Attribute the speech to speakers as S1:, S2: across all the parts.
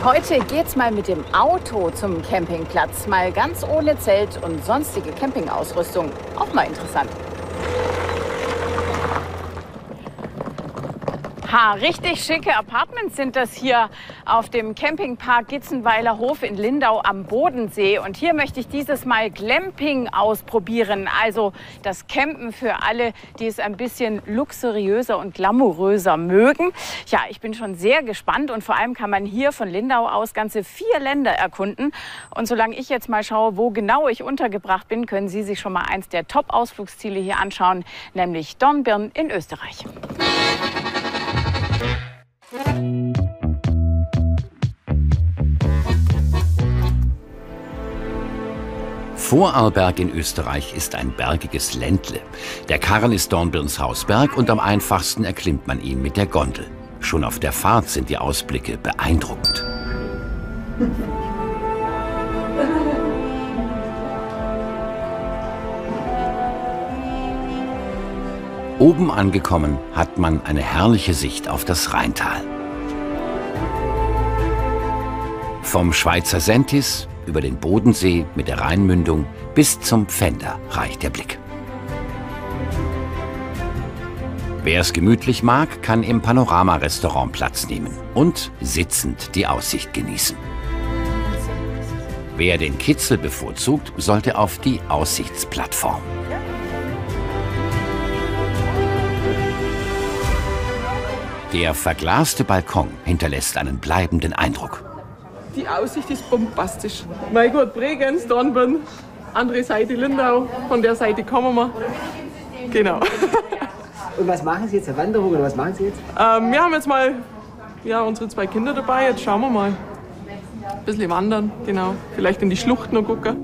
S1: Heute geht's mal mit dem Auto zum Campingplatz. Mal ganz ohne Zelt und sonstige Campingausrüstung. Auch mal interessant. Richtig schicke Apartments sind das hier auf dem Campingpark Gitzenweiler Hof in Lindau am Bodensee. Und hier möchte ich dieses Mal Glamping ausprobieren. Also das Campen für alle, die es ein bisschen luxuriöser und glamouröser mögen. Ja, ich bin schon sehr gespannt und vor allem kann man hier von Lindau aus ganze 4 Länder erkunden. Und solange ich jetzt mal schaue, wo genau ich untergebracht bin, können Sie sich schon mal eins der Top-Ausflugsziele hier anschauen, nämlich Dornbirn in Österreich.
S2: Vorarlberg in Österreich ist ein bergiges Ländle. Der Karren ist Dornbirns Hausberg und am einfachsten erklimmt man ihn mit der Gondel. Schon auf der Fahrt sind die Ausblicke beeindruckend. Oben angekommen hat man eine herrliche Sicht auf das Rheintal. Vom Schweizer Sentis über den Bodensee mit der Rheinmündung bis zum Pfänder reicht der Blick. Wer es gemütlich mag, kann im Panorama-Restaurant Platz nehmen und sitzend die Aussicht genießen. Wer den Kitzel bevorzugt, sollte auf die Aussichtsplattform. Der verglaste Balkon hinterlässt einen bleibenden Eindruck.
S3: Die Aussicht ist bombastisch. Mein Gott, Bregenz, Dornbirn, andere Seite Lindau, von der Seite kommen wir. Genau.
S4: Und was machen Sie jetzt, eine Wanderung oder was machen Sie jetzt?
S3: Wir haben jetzt mal unsere 2 Kinder dabei, jetzt schauen wir mal. Ein bisschen wandern, genau. Vielleicht in die Schlucht noch gucken.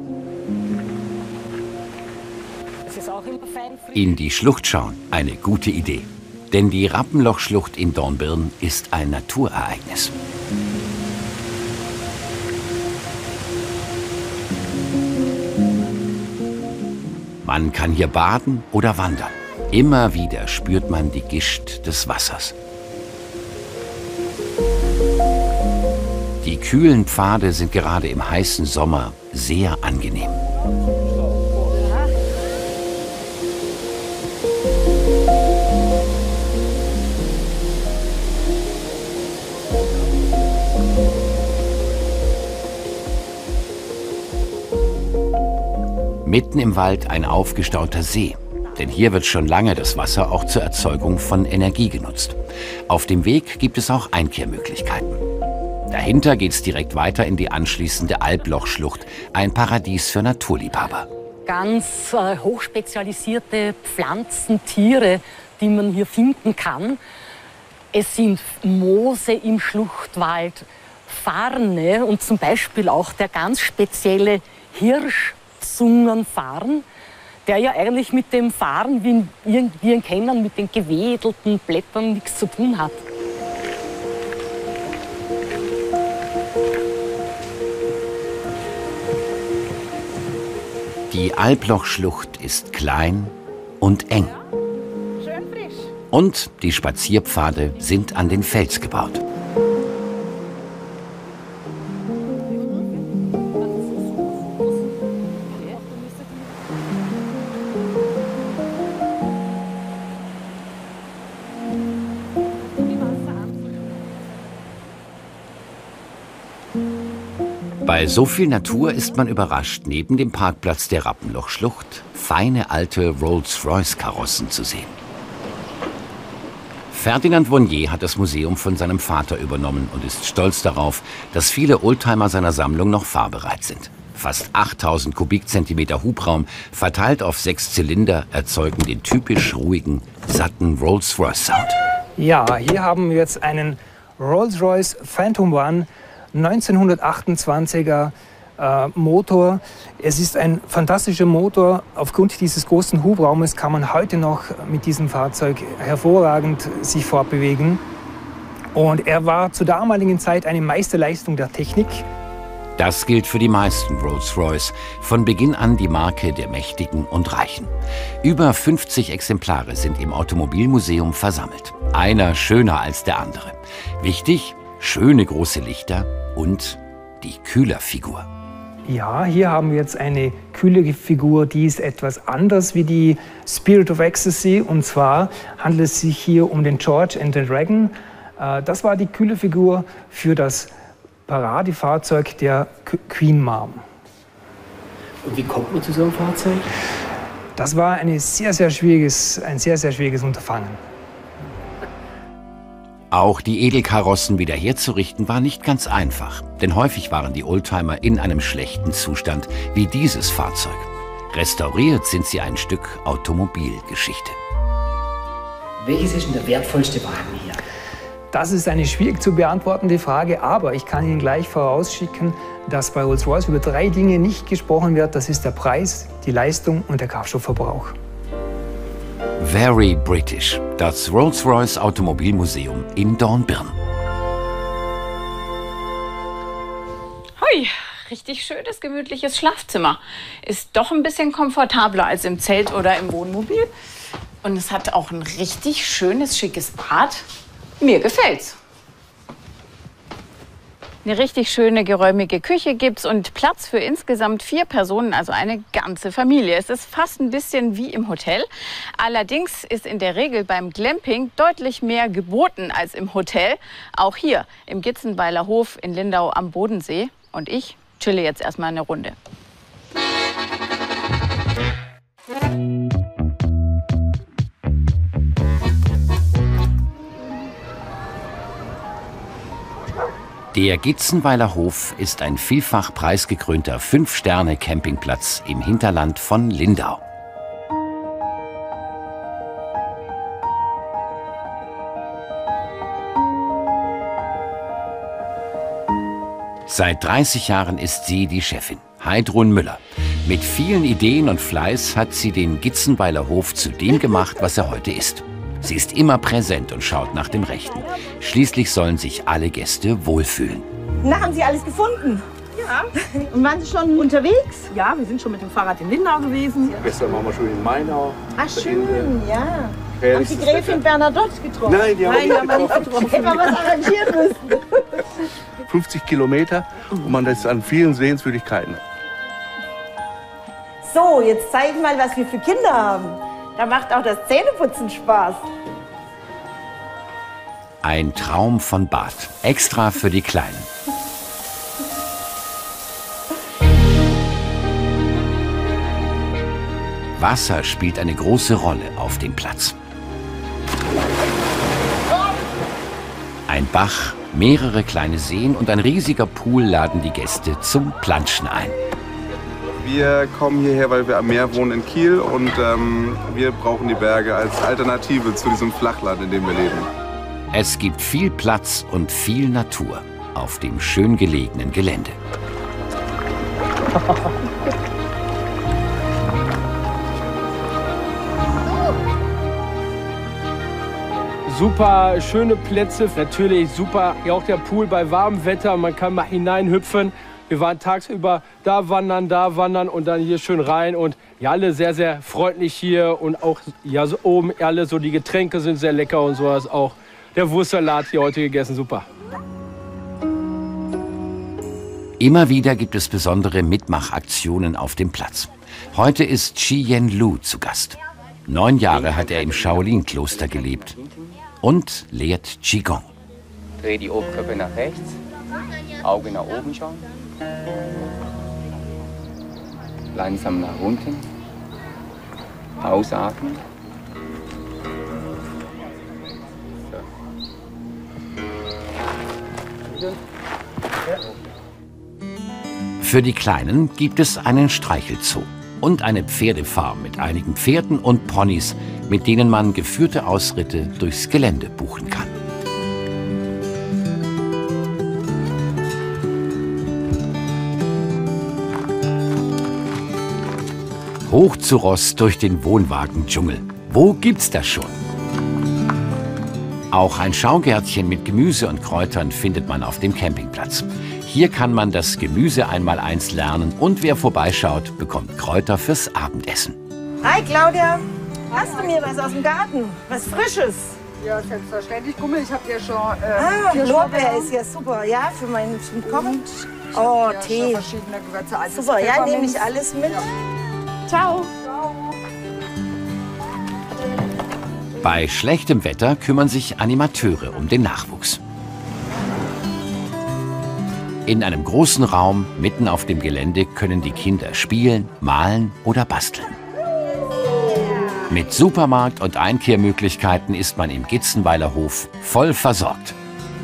S2: In die Schlucht schauen, eine gute Idee. Denn die Rappenlochschlucht in Dornbirn ist ein Naturereignis. Man kann hier baden oder wandern. Immer wieder spürt man die Gischt des Wassers. Die kühlen Pfade sind gerade im heißen Sommer sehr angenehm. Mitten im Wald ein aufgestauter See, denn hier wird schon lange das Wasser auch zur Erzeugung von Energie genutzt. Auf dem Weg gibt es auch Einkehrmöglichkeiten. Dahinter geht es direkt weiter in die anschließende Alblochschlucht, ein Paradies für Naturliebhaber.
S5: Ganz hochspezialisierte Pflanzen, Tiere, die man hier finden kann. Es sind Moose im Schluchtwald, Farne und zum Beispiel auch der ganz spezielle Hirschzungenfarn, der ja eigentlich mit dem Farn, wie wir ihn kennen, mit den gewedelten Blättern nichts zu tun hat.
S2: Die Alblochschlucht ist klein und eng. Und die Spazierpfade sind an den Fels gebaut. Bei so viel Natur ist man überrascht, neben dem Parkplatz der Rappenlochschlucht feine alte Rolls-Royce-Karossen zu sehen. Ferdinand Vonnier hat das Museum von seinem Vater übernommen und ist stolz darauf, dass viele Oldtimer seiner Sammlung noch fahrbereit sind. Fast 8000 Kubikzentimeter Hubraum, verteilt auf 6 Zylinder, erzeugen den typisch ruhigen, satten Rolls-Royce-Sound.
S6: Ja, hier haben wir jetzt einen Rolls-Royce Phantom One 1928er Motor. Es ist ein fantastischer Motor. Aufgrund dieses großen Hubraumes kann man heute noch mit diesem Fahrzeug hervorragend sich fortbewegen. Und er war zur damaligen Zeit eine Meisterleistung der Technik.
S2: Das gilt für die meisten Rolls-Royce. Von Beginn an die Marke der Mächtigen und Reichen. Über 50 Exemplare sind im Automobilmuseum versammelt. Einer schöner als der andere. Wichtig: schöne große Lichter und die Kühlerfigur.
S6: Ja, hier haben wir jetzt eine Kühlerfigur, die ist etwas anders wie die Spirit of Ecstasy. Und zwar handelt es sich hier um den George and the Dragon. Das war die Kühlerfigur für das Paradefahrzeug der Queen Mom.
S4: Und wie kommt man zu so einem Fahrzeug?
S6: Das war ein sehr, sehr schwieriges Unterfangen.
S2: Auch die Edelkarossen wiederherzurichten war nicht ganz einfach, denn häufig waren die Oldtimer in einem schlechten Zustand, wie dieses Fahrzeug. Restauriert sind sie ein Stück Automobilgeschichte.
S4: Welches ist denn der wertvollste Wagen hier?
S6: Das ist eine schwierig zu beantwortende Frage, aber ich kann Ihnen gleich vorausschicken, dass bei Rolls-Royce über 3 Dinge nicht gesprochen wird. Das ist der Preis, die Leistung und der Kraftstoffverbrauch.
S2: Very British, das Rolls-Royce Automobilmuseum in Dornbirn.
S1: Hui, richtig schönes, gemütliches Schlafzimmer. Ist doch ein bisschen komfortabler als im Zelt oder im Wohnmobil. Und es hat auch ein richtig schönes, schickes Bad. Mir gefällt's. Eine richtig schöne, geräumige Küche gibt's und Platz für insgesamt 4 Personen, also eine ganze Familie. Es ist fast ein bisschen wie im Hotel. Allerdings ist in der Regel beim Glamping deutlich mehr geboten als im Hotel. Auch hier im Gitzenweiler Hof in Lindau am Bodensee. Und ich chille jetzt erstmal eine Runde.
S2: Der Gitzenweiler Hof ist ein vielfach preisgekrönter 5-Sterne-Campingplatz im Hinterland von Lindau. Seit 30 Jahren ist sie die Chefin, Heidrun Müller. Mit vielen Ideen und Fleiß hat sie den Gitzenweiler Hof zu dem gemacht, was er heute ist. Sie ist immer präsent und schaut nach dem Rechten. Schließlich sollen sich alle Gäste wohlfühlen.
S7: Na, haben Sie alles gefunden?
S8: Ja.
S7: Und waren Sie schon unterwegs?
S8: Ja, wir sind schon mit dem Fahrrad in Lindau gewesen.
S9: Gestern waren wir schon in Mainau.
S7: Ach schön, ja. Haben Sie Gräfin Bernadotte getroffen?
S9: Nein, die haben wir nicht getroffen.
S7: Hätten wir was arrangieren müssen.
S9: 50 Kilometer und man ist an vielen Sehenswürdigkeiten.
S7: So, jetzt zeige ich mal, was wir für Kinder haben. Da macht auch das Zähneputzen Spaß.
S2: Ein Traum von Bad, extra für die Kleinen. Wasser spielt eine große Rolle auf dem Platz. Ein Bach, mehrere kleine Seen und ein riesiger Pool laden die Gäste zum Planschen ein.
S10: Wir kommen hierher, weil wir am Meer wohnen in Kiel und wir brauchen die Berge als Alternative zu diesem Flachland, in dem wir leben.
S2: Es gibt viel Platz und viel Natur auf dem schön gelegenen Gelände.
S11: Super schöne Plätze, natürlich super. Hier auch der Pool bei warmem Wetter, man kann mal hineinhüpfen. Wir waren tagsüber da wandern und dann hier schön rein. Und ja, alle sehr, sehr freundlich hier. Und auch ja, so oben alle so die Getränke sind sehr lecker und sowas auch. Der Wurstsalat hier heute gegessen, super.
S2: Immer wieder gibt es besondere Mitmachaktionen auf dem Platz. Heute ist Chi Yen Lu zu Gast. 9 Jahre hat er im Shaolin-Kloster gelebt und lehrt Qigong.
S12: Dreh die Oberkörper nach rechts, Augen nach oben schauen. Langsam nach unten. Ausatmen.
S2: Für die Kleinen gibt es einen Streichelzoo und eine Pferdefarm mit einigen Pferden und Ponys, mit denen man geführte Ausritte durchs Gelände buchen kann. Hoch zu Ross durch den Wohnwagen-Dschungel. Wo gibt's das schon? Auch ein Schaugärtchen mit Gemüse und Kräutern findet man auf dem Campingplatz. Hier kann man das Gemüse einmaleins lernen und wer vorbeischaut, bekommt Kräuter fürs Abendessen.
S7: Hi Claudia, hast du mir was aus dem Garten? Was Frisches?
S13: Ja, selbstverständlich. Guck mal, ich habe ja schon...
S7: Lorbeer ist ja super, ja, für meinen Kochen. Oh,
S13: ja,
S7: Tee.
S13: Verschiedene Gewürze. Also
S7: super, ja, nehme ich alles mit.
S13: Ja.
S1: Ciao.
S2: Bei schlechtem Wetter kümmern sich Animateure um den Nachwuchs. In einem großen Raum mitten auf dem Gelände können die Kinder spielen, malen oder basteln. Mit Supermarkt und Einkehrmöglichkeiten ist man im Gitzenweiler Hof voll versorgt.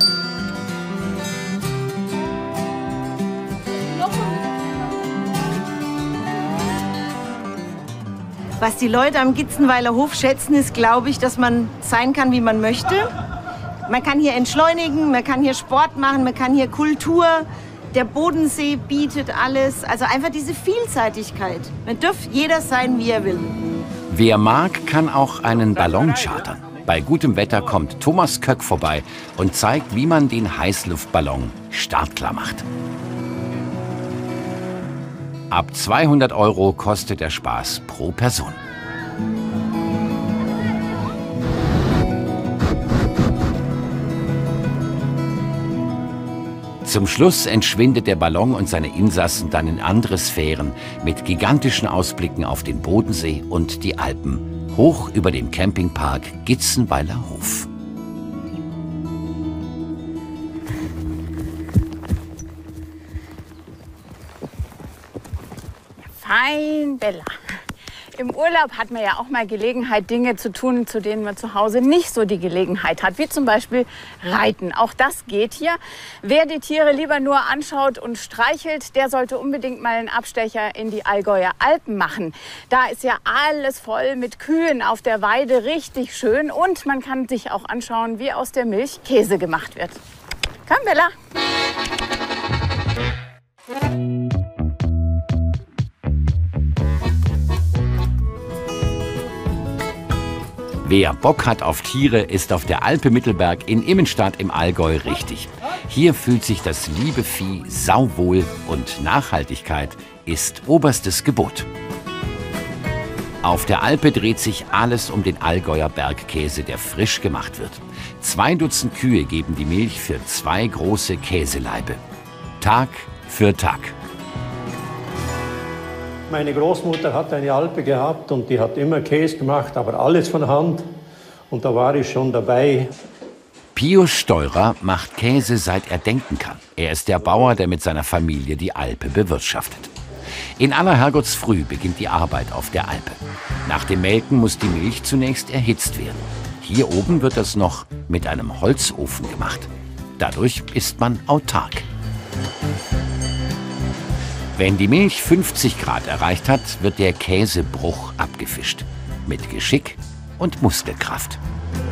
S7: Was die Leute am Gitzenweiler Hof schätzen, ist, glaube ich, dass man sein kann, wie man möchte. Man kann hier entschleunigen, man kann hier Sport machen, man kann hier Kultur. Der Bodensee bietet alles. Also einfach diese Vielseitigkeit. Man darf jeder sein, wie er will.
S2: Wer mag, kann auch einen Ballon chartern. Bei gutem Wetter kommt Thomas Köck vorbei und zeigt, wie man den Heißluftballon startklar macht. Ab 200 € kostet der Spaß pro Person. Zum Schluss entschwindet der Ballon und seine Insassen dann in andere Sphären mit gigantischen Ausblicken auf den Bodensee und die Alpen, hoch über dem Campingpark Gitzenweiler Hof.
S1: Fein, Bella. Im Urlaub hat man ja auch mal Gelegenheit, Dinge zu tun, zu denen man zu Hause nicht so die Gelegenheit hat, wie zum Beispiel Reiten. Auch das geht hier. Wer die Tiere lieber nur anschaut und streichelt, der sollte unbedingt mal einen Abstecher in die Allgäuer Alpen machen. Da ist ja alles voll mit Kühen auf der Weide, richtig schön. Und man kann sich auch anschauen, wie aus der Milch Käse gemacht wird. Komm, Bella.
S2: Wer Bock hat auf Tiere, ist auf der Alpe Mittelberg in Immenstadt im Allgäu richtig. Hier fühlt sich das liebe Vieh sauwohl und Nachhaltigkeit ist oberstes Gebot. Auf der Alpe dreht sich alles um den Allgäuer Bergkäse, der frisch gemacht wird. 2 Dutzend Kühe geben die Milch für 2 große Käseleibe. Tag für Tag.
S14: Meine Großmutter hat eine Alpe gehabt und die hat immer Käse gemacht, aber alles von Hand. Und da war ich schon dabei.
S2: Pius Steurer macht Käse, seit er denken kann. Er ist der Bauer, der mit seiner Familie die Alpe bewirtschaftet. In aller Herrgottsfrüh beginnt die Arbeit auf der Alpe. Nach dem Melken muss die Milch zunächst erhitzt werden. Hier oben wird das noch mit einem Holzofen gemacht. Dadurch ist man autark. Wenn die Milch 50 Grad erreicht hat, wird der Käsebruch abgefischt. Mit Geschick und Muskelkraft.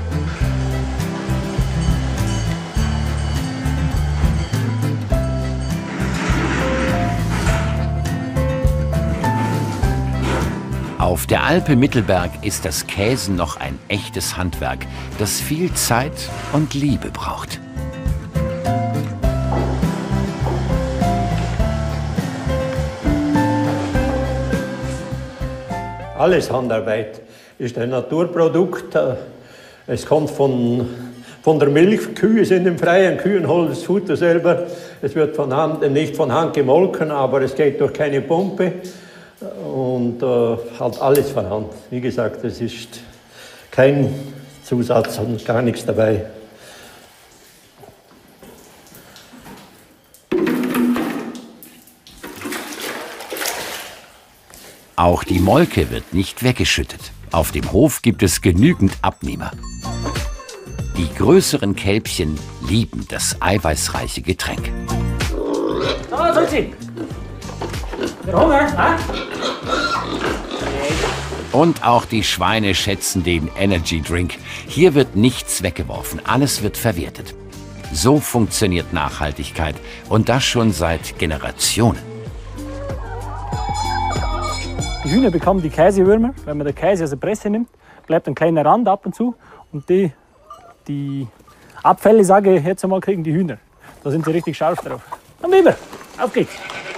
S2: Auf der Alpe Mittelberg ist das Käsen noch ein echtes Handwerk, das viel Zeit und Liebe braucht.
S14: Alles Handarbeit, ist ein Naturprodukt. Es kommt von der Milch. Kühe sind im Freien, Kühen holen das Futter selber. Es wird von Hand, nicht von Hand gemolken, aber es geht durch keine Pumpe. Und halt alles von Hand. Wie gesagt, es ist kein Zusatz und gar nichts dabei.
S2: Auch die Molke wird nicht weggeschüttet. Auf dem Hof gibt es genügend Abnehmer. Die größeren Kälbchen lieben das eiweißreiche Getränk.
S15: So, Susi. Der Hunger, ha?
S2: Und auch die Schweine schätzen den Energy Drink. Hier wird nichts weggeworfen, alles wird verwertet. So funktioniert Nachhaltigkeit und das schon seit Generationen.
S16: Die Hühner bekommen die Käsewürmer. Wenn man den Käse aus der Presse nimmt, bleibt ein kleiner Rand ab und zu. Und die Abfälle, sage ich jetzt einmal, kriegen die Hühner. Da sind sie richtig scharf drauf. Dann lieber, auf geht's.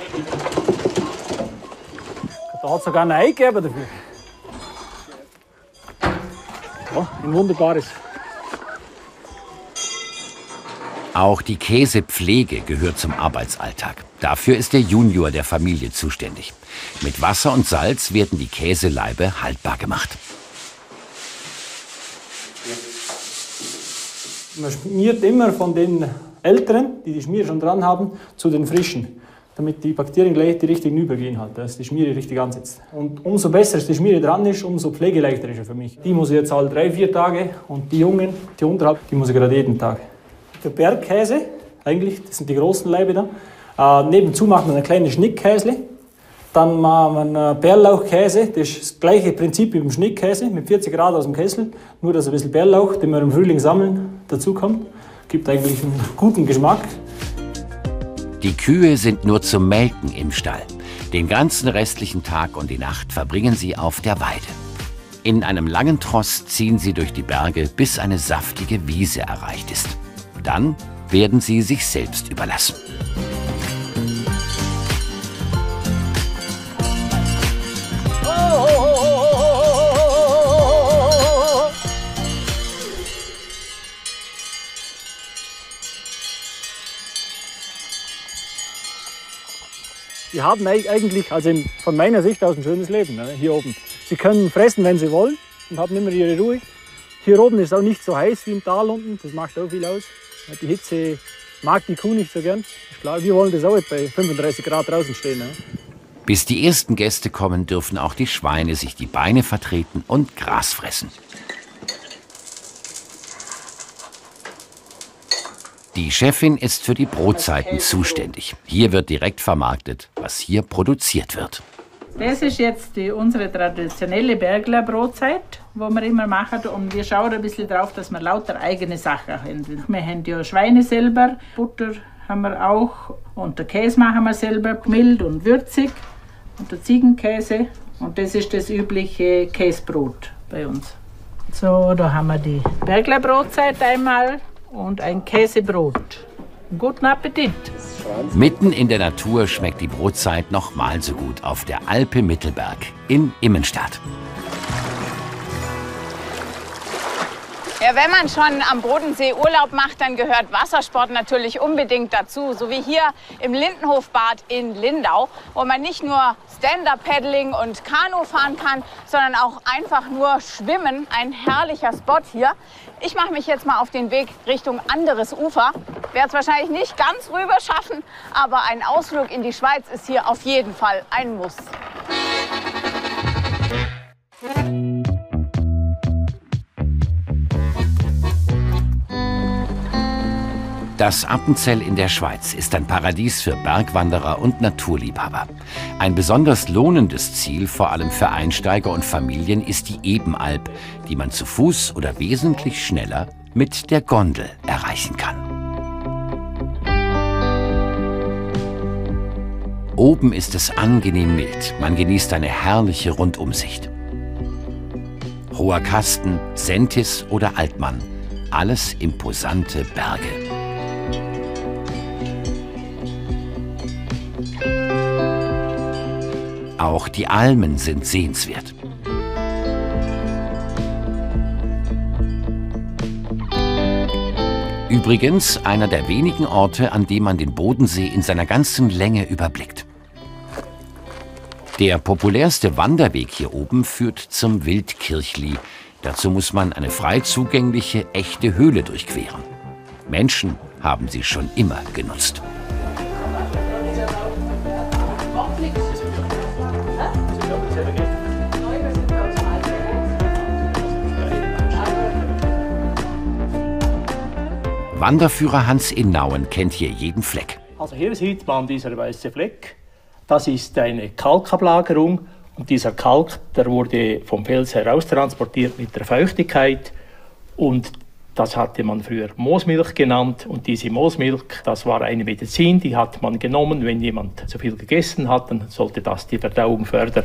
S16: Da hat es sogar ein Ei gegeben dafür. Ja, ein wunderbares
S2: Auch die Käsepflege gehört zum Arbeitsalltag. Dafür ist der Junior der Familie zuständig. Mit Wasser und Salz werden die Käseleibe haltbar gemacht.
S16: Man schmiert immer von den Älteren, die die Schmiere schon dran haben, zu den Frischen, damit die Bakterien gleich die richtigen übergehen halt, dass die Schmiere richtig ansetzt. Und umso besser die Schmiere dran ist, umso pflegeleichter ist er für mich. Die muss ich jetzt alle 3-4 Tage und die Jungen, die unterhalb, die muss ich gerade jeden Tag. Der Bergkäse, eigentlich, das sind die großen Laibe da. Nebenzu macht man ein kleines Schnittkäsle. Dann machen wir einen Bärlauchkäse, das ist das gleiche Prinzip wie beim Schnittkäse, mit 40 Grad aus dem Kessel, nur dass ein bisschen Bärlauch, den wir im Frühling sammeln, dazukommt. Gibt eigentlich einen guten Geschmack.
S2: Die Kühe sind nur zum Melken im Stall. Den ganzen restlichen Tag und die Nacht verbringen sie auf der Weide. In einem langen Tross ziehen sie durch die Berge, bis eine saftige Wiese erreicht ist. Dann werden sie sich selbst überlassen.
S16: Die haben eigentlich, also von meiner Sicht aus, ein schönes Leben, ne, hier oben. Sie können fressen, wenn sie wollen und haben immer ihre Ruhe. Hier oben ist es auch nicht so heiß wie im Tal unten, das macht auch viel aus. Die Hitze mag die Kuh nicht so gern. Ist klar, wir wollen das auch bei 35 Grad draußen stehen. Ne.
S2: Bis die ersten Gäste kommen, dürfen auch die Schweine sich die Beine vertreten und Gras fressen. Die Chefin ist für die Brotzeiten zuständig. Hier wird direkt vermarktet, was hier produziert wird.
S8: Das ist jetzt unsere traditionelle Bergler Brotzeit, die wir immer machen. Und wir schauen ein bisschen drauf, dass wir lauter eigene Sachen haben. Wir haben ja Schweine selber, Butter haben wir auch. Und den Käse machen wir selber, mild und würzig. Und der Ziegenkäse. Und das ist das übliche Käsebrot bei uns. So, da haben wir die Bergler Brotzeit einmal. Und ein Käsebrot. Guten Appetit!
S2: Mitten in der Natur schmeckt die Brotzeit noch mal so gut auf der Alpe Mittelberg in Immenstadt.
S1: Ja, wenn man schon am Bodensee Urlaub macht, dann gehört Wassersport natürlich unbedingt dazu. So wie hier im Lindenhofbad in Lindau, wo man nicht nur Stand-Up-Paddling und Kanu fahren kann, sondern auch einfach nur schwimmen. Ein herrlicher Spot hier. Ich mache mich jetzt mal auf den Weg Richtung anderes Ufer. Werde es wahrscheinlich nicht ganz rüber schaffen, aber ein Ausflug in die Schweiz ist hier auf jeden Fall ein Muss.
S2: Das Appenzell in der Schweiz ist ein Paradies für Bergwanderer und Naturliebhaber. Ein besonders lohnendes Ziel, vor allem für Einsteiger und Familien, ist die Ebenalp, die man zu Fuß oder wesentlich schneller mit der Gondel erreichen kann. Oben ist es angenehm mild, man genießt eine herrliche Rundumsicht. Hoher Kasten, Sentis oder Altmann, alles imposante Berge. Auch die Almen sind sehenswert. Übrigens einer der wenigen Orte, an dem man den Bodensee in seiner ganzen Länge überblickt. Der populärste Wanderweg hier oben führt zum Wildkirchli. Dazu muss man eine frei zugängliche, echte Höhle durchqueren. Menschen haben sie schon immer genutzt. Wanderführer Hans Innauen kennt hier jeden Fleck.
S17: Also hier sieht man dieser weiße Fleck. Das ist eine Kalkablagerung und dieser Kalk, der wurde vom Fels heraustransportiert mit der Feuchtigkeit und das hatte man früher Moosmilch genannt und diese Moosmilch, das war eine Medizin, die hat man genommen, wenn jemand zu viel gegessen hat, dann sollte das die Verdauung fördern.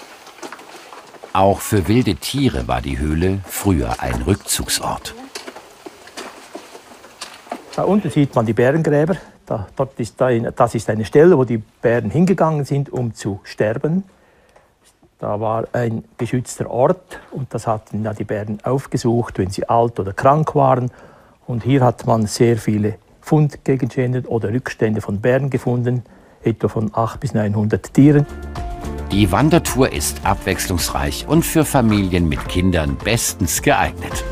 S2: Auch für wilde Tiere war die Höhle früher ein Rückzugsort.
S17: Da unten sieht man die Bärengräber. Das ist eine Stelle, wo die Bären hingegangen sind, um zu sterben. Da war ein geschützter Ort und das hatten ja die Bären aufgesucht, wenn sie alt oder krank waren. Und hier hat man sehr viele Fundgegenstände oder Rückstände von Bären gefunden, etwa von 800 bis 900 Tieren.
S2: Die Wandertour ist abwechslungsreich und für Familien mit Kindern bestens geeignet.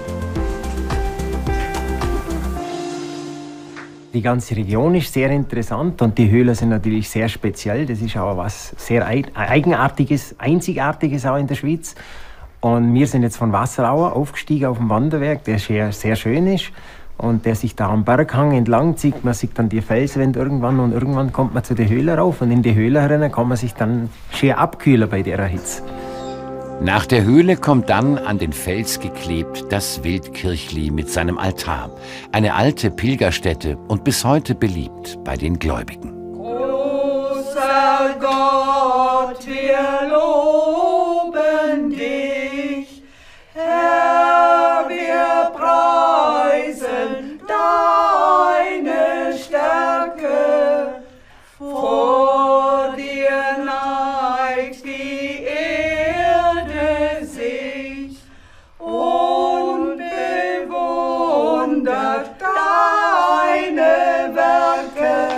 S18: Die ganze Region ist sehr interessant und die Höhlen sind natürlich sehr speziell. Das ist auch was sehr Eigenartiges, Einzigartiges auch in der Schweiz. Und wir sind jetzt von Wasserauer aufgestiegen auf den Wanderweg, der sehr schön ist und der sich da am Berghang entlang zieht. Man sieht dann die Felswände irgendwann und irgendwann kommt man zu der Höhle rauf und in die Höhle herein kann man sich dann schön abkühlen bei der Hitze.
S2: Nach der Höhle kommt dann an den Fels geklebt das Wildkirchli mit seinem Altar. Eine alte Pilgerstätte und bis heute beliebt bei den Gläubigen.
S19: Großer Gott, wir loben dich, Herr, wir preisen deine Stärke. Vor dir neigt die Erde sich und bewundert deine Werke.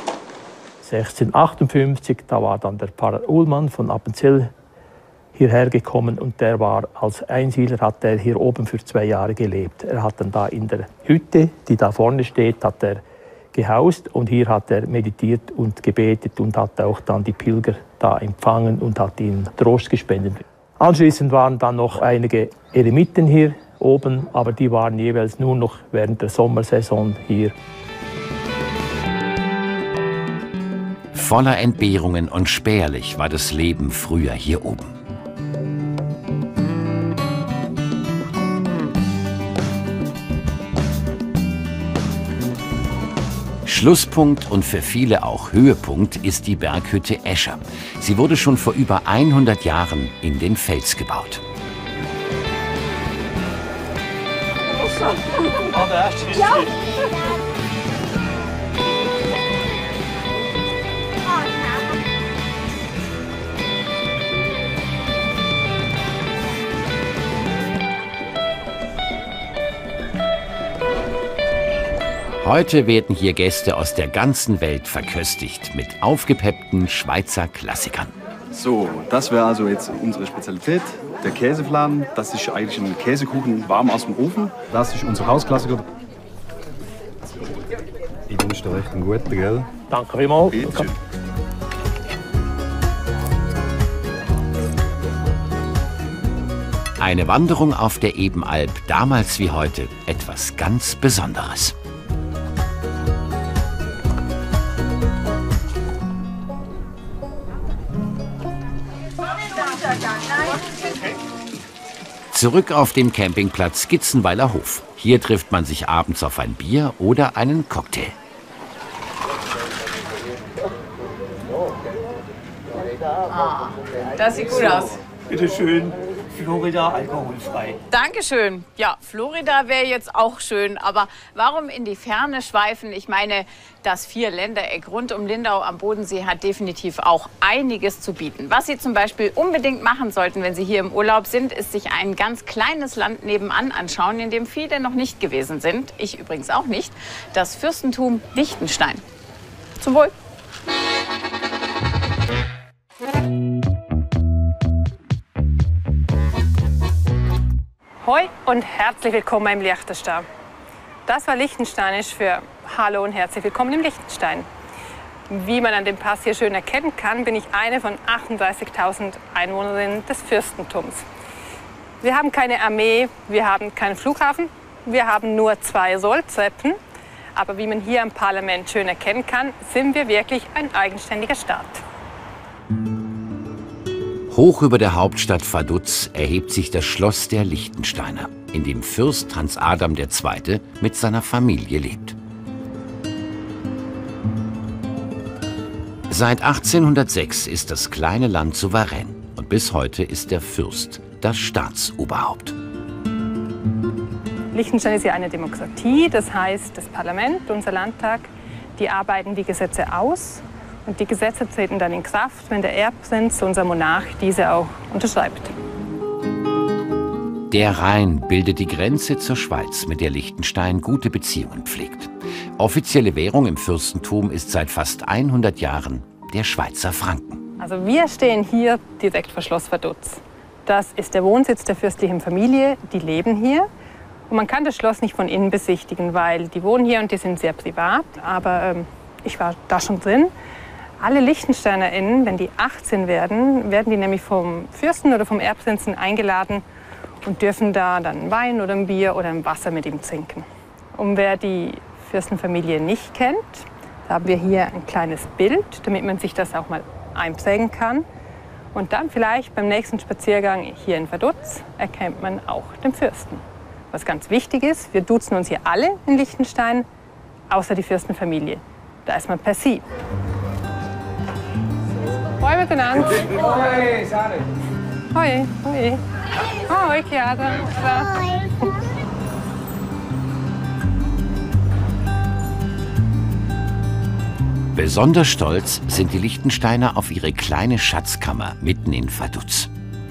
S17: 1658, da war dann der Pfarrer Uhlmann von Appenzell hierher gekommen und der war als Einsiedler, hat er hier oben für 2 Jahre gelebt. Er hat dann da in der Hütte, die da vorne steht, hat er gehaust und hier hat er meditiert und gebetet und hat auch dann die Pilger da empfangen und hat ihnen Trost gespendet. Anschließend waren dann noch einige Eremiten hier oben, aber die waren jeweils nur noch während der Sommersaison hier.
S2: Voller Entbehrungen und spärlich war das Leben früher hier oben. Schlusspunkt und für viele auch Höhepunkt ist die Berghütte Escher. Sie wurde schon vor über 100 Jahren in den Fels gebaut.
S19: Ja.
S2: Heute werden hier Gäste aus der ganzen Welt verköstigt mit aufgepeppten Schweizer Klassikern.
S20: So, das wäre also jetzt unsere Spezialität, der Käsefladen. Das ist eigentlich ein Käsekuchen warm aus dem Ofen. Das ist unser Hausklassiker. Ich wünsche dir recht einen guten, gell?
S17: Danke vielmals.
S2: Eine Wanderung auf der Ebenalb, damals wie heute, etwas ganz Besonderes. Zurück auf dem Campingplatz Gitzenweiler Hof. Hier trifft man sich abends auf ein Bier oder einen Cocktail.
S1: Ah, das sieht gut aus.
S15: Bitte schön. Florida alkoholfrei.
S1: Dankeschön. Ja, Florida wäre jetzt auch schön, aber warum in die Ferne schweifen? Ich meine, das Vierländereck rund um Lindau am Bodensee hat definitiv auch einiges zu bieten. Was Sie zum Beispiel unbedingt machen sollten, wenn Sie hier im Urlaub sind, ist sich ein ganz kleines Land nebenan anschauen, in dem viele noch nicht gewesen sind. Ich übrigens auch nicht. Das Fürstentum Liechtenstein. Zum Wohl.
S21: Hoi und herzlich willkommen im Liechtenstein. Das war Liechtensteinisch für Hallo und herzlich willkommen im Liechtenstein. Wie man an dem Pass hier schön erkennen kann, bin ich eine von 38.000 Einwohnerinnen des Fürstentums. Wir haben keine Armee, wir haben keinen Flughafen, wir haben nur 2 Solltreppen. Aber wie man hier im Parlament schön erkennen kann, sind wir wirklich ein eigenständiger Staat.
S2: Hoch über der Hauptstadt Vaduz erhebt sich das Schloss der Liechtensteiner, in dem Fürst Hans Adam II. Mit seiner Familie lebt. Seit 1806 ist das kleine Land souverän und bis heute ist der Fürst das Staatsoberhaupt.
S21: Liechtenstein ist ja eine Demokratie, das heißt, das Parlament, unser Landtag, die arbeiten die Gesetze aus. Und die Gesetze treten dann in Kraft, wenn der Erbprinz, unser Monarch, diese auch unterschreibt.
S2: Der Rhein bildet die Grenze zur Schweiz, mit der Liechtenstein gute Beziehungen pflegt. Offizielle Währung im Fürstentum ist seit fast 100 Jahren der Schweizer Franken.
S21: Also wir stehen hier direkt vor Schloss Vaduz. Das ist der Wohnsitz der fürstlichen Familie, die leben hier. Und man kann das Schloss nicht von innen besichtigen, weil die wohnen hier und die sind sehr privat. Aber ich war da schon drin. Alle LiechtensteinerInnen, wenn die 18 werden, werden die nämlich vom Fürsten oder vom Erbprinzen eingeladen und dürfen da dann Wein oder ein Bier oder ein Wasser mit ihm trinken. Und wer die Fürstenfamilie nicht kennt, da haben wir hier ein kleines Bild, damit man sich das auch mal einprägen kann. Und dann vielleicht beim nächsten Spaziergang hier in Vaduz erkennt man auch den Fürsten. Was ganz wichtig ist, wir duzen uns hier alle in Liechtenstein, außer die Fürstenfamilie. Da ist man per Sie. Hoi miteinander.
S19: Hoi, Sarah.
S21: Hoi, hoi. Hoi, Chiara.
S2: Besonders stolz sind die Liechtensteiner auf ihre kleine Schatzkammer mitten in Vaduz.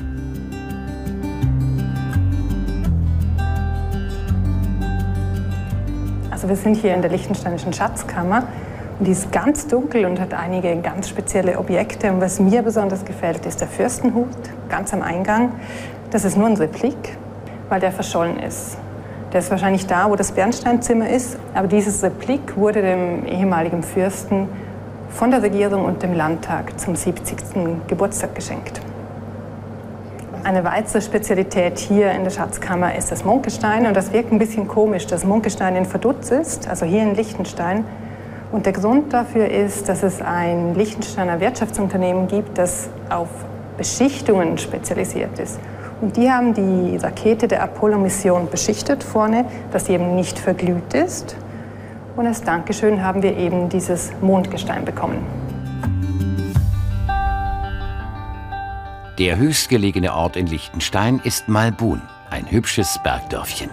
S21: Also wir sind hier in der liechtensteinischen Schatzkammer und die ist ganz dunkel und hat einige ganz spezielle Objekte. Und was mir besonders gefällt, ist der Fürstenhut, ganz am Eingang. Das ist nur ein Replik, weil der verschollen ist. Der ist wahrscheinlich da, wo das Bernsteinzimmer ist. Aber dieses Replik wurde dem ehemaligen Fürsten von der Regierung und dem Landtag zum 70. Geburtstag geschenkt. Eine weitere Spezialität hier in der Schatzkammer ist das Munkestein. Und das wirkt ein bisschen komisch, dass Munkestein in Vaduz ist, also hier in Liechtenstein. Und der Grund dafür ist, dass es ein Liechtensteiner Wirtschaftsunternehmen gibt, das auf Beschichtungen spezialisiert ist. Und die haben die Rakete der Apollo-Mission beschichtet vorne, dass sie eben nicht verglüht ist. Und als Dankeschön haben wir eben dieses Mondgestein bekommen.
S2: Der höchstgelegene Ort in Liechtenstein ist Malbun, ein hübsches Bergdörfchen.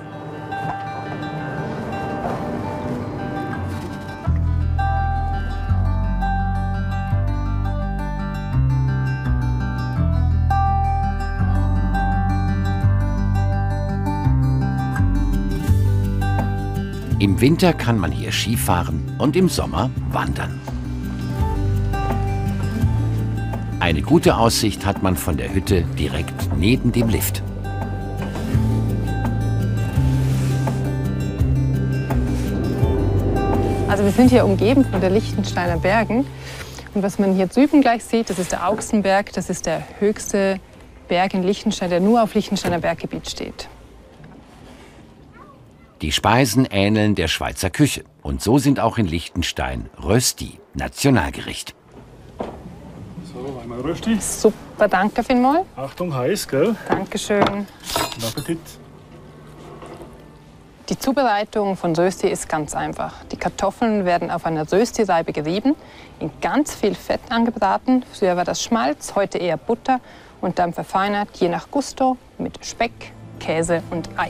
S2: Im Winter kann man hier Skifahren und im Sommer wandern. Eine gute Aussicht hat man von der Hütte direkt neben dem Lift.
S21: Also wir sind hier umgeben von der Liechtensteiner Bergen. Und was man hier drüben gleich sieht, das ist der Auxenberg. Das ist der höchste Berg in Liechtenstein, der nur auf Liechtensteiner Berggebiet steht.
S2: Die Speisen ähneln der Schweizer Küche. Und so sind auch in Liechtenstein Rösti Nationalgericht.
S16: So, einmal Rösti.
S21: Super, danke vielmals.
S16: Achtung, heiß, gell?
S21: Dankeschön.
S16: Guten Appetit.
S21: Die Zubereitung von Rösti ist ganz einfach. Die Kartoffeln werden auf einer Rösti-Reibe gerieben, in ganz viel Fett angebraten. Früher war das Schmalz, heute eher Butter und dann verfeinert, je nach Gusto, mit Speck, Käse und Ei.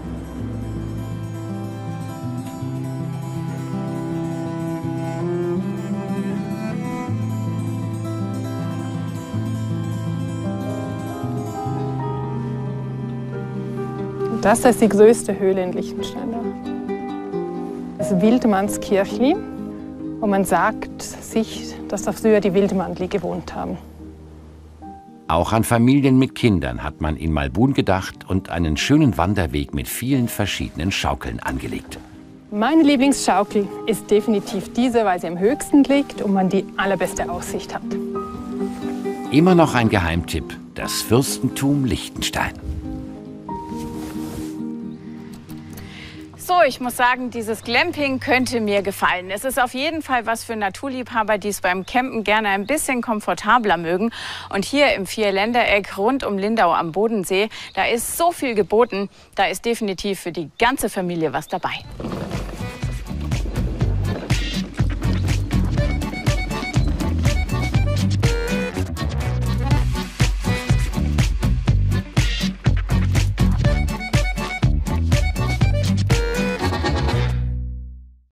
S21: Das ist die größte Höhle in Liechtenstein. Das ist Wildmannskirchli. Und man sagt sich, dass da früher die Wildmannli gewohnt haben.
S2: Auch an Familien mit Kindern hat man in Malbun gedacht und einen schönen Wanderweg mit vielen verschiedenen Schaukeln angelegt.
S21: Meine Lieblingsschaukel ist definitiv diese, weil sie am höchsten liegt und man die allerbeste Aussicht hat.
S2: Immer noch ein Geheimtipp: das Fürstentum Liechtenstein.
S1: So, ich muss sagen, dieses Glamping könnte mir gefallen. Es ist auf jeden Fall was für Naturliebhaber, die es beim Campen gerne ein bisschen komfortabler mögen. Und hier im Vierländereck rund um Lindau am Bodensee, da ist so viel geboten, da ist definitiv für die ganze Familie was dabei.